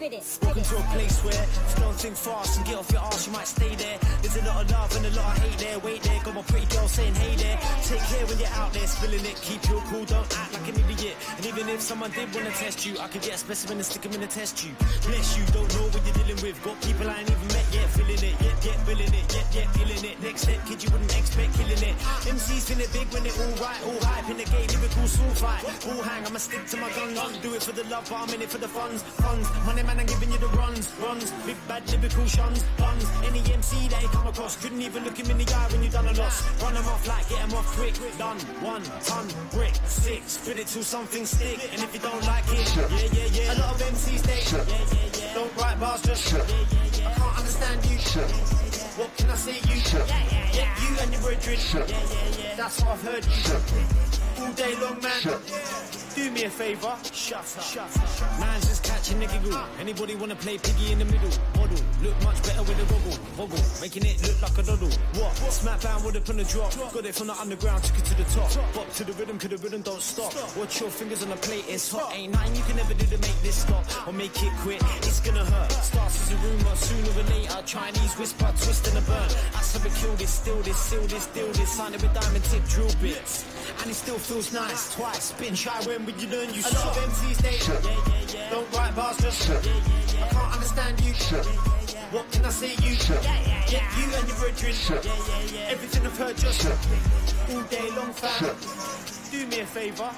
Welcome to a place where if you don't think fast and get off your ass, you might stay there. There's a lot of love and a lot of hate there. Wait there, got my pretty girl saying hey there. Take care when you're out there spilling it. Keep your cool, don't act like an idiot. And even if someone did want to test you, I could get a specimen and stick them in a test tube. Bless you, don't know what you're dealing with. Got people I ain't even met yet, feeling it, yet willing it, yet feeling it. Next step, kid, you wouldn't expect killing it. MCs feel it big when they're all right, all hype in the game, lyrical sword fight. All hang, I'ma stick to my guns. Do it for the love, but I'm in it for the funds. Money man, I'm giving you the runs. Big bad lyrical shuns, buns. Any MC that you come across, couldn't even look him in the eye when you done a loss. Run them off like, get them off quick. Done, 1 ton, brick, 6. Spit it till something stick. And if you don't like it, yeah. A lot of MCs they, don't write bars just, I can't understand you. What can I say you? You and your brethren, that's what I've heard you. All day long, man. Do me a favour, shut up. Man's just catching the giggle. Anybody wanna play piggy in the middle? Model, look much better with a woggle, making it look like a doddle. What? Smack down with it on the drop. Got it from the underground, took it to the top. Bop to the rhythm, cause the rhythm don't stop. Watch your fingers on the plate, it's hot. Ain't nothing you can ever do to make this stop or make it quit. It's gonna hurt. Starts as a rumour, sooner or later. Chinese whisper, twist and a burn. I said we kill this, steal this, seal this, deal this. Sign it with diamond tip drill bits. And it still feels nice. Twice, spin shy when you learn you. A lot of MCs they don't write bars just I can't understand you. What can I say you? You and your brethren, everything I've heard just all day long, fam. Do me a favour,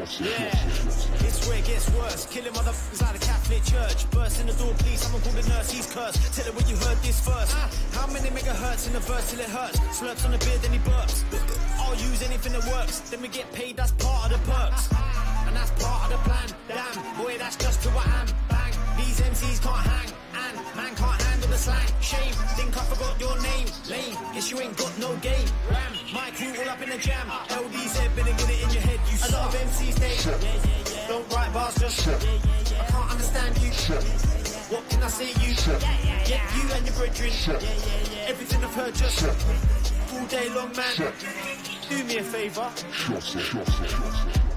it's where it gets worse. Killing motherfuckers out of Catholic church. Burst in the door, please, someone call the nurse, he's cursed. Tell her where you heard this first. How many megahertz in the verse till it hurts? Slurps on the beer, then he burps. I'll use anything that works, then we get paid, that's part of the perks. And that's part of the plan, damn, boy, that's just who I am. Bang, these MCs can't hang, and man can't handle the slang. Shame, think I forgot your name. Lame, guess you ain't got no game. Ram, my crew all up in the jam. LDZ, better get it in your head, you suck. A lot of MCs, they don't write bars just I can't understand you. What can I say you? You and your brethren, everything I've heard just all day long, man. Do me a favour.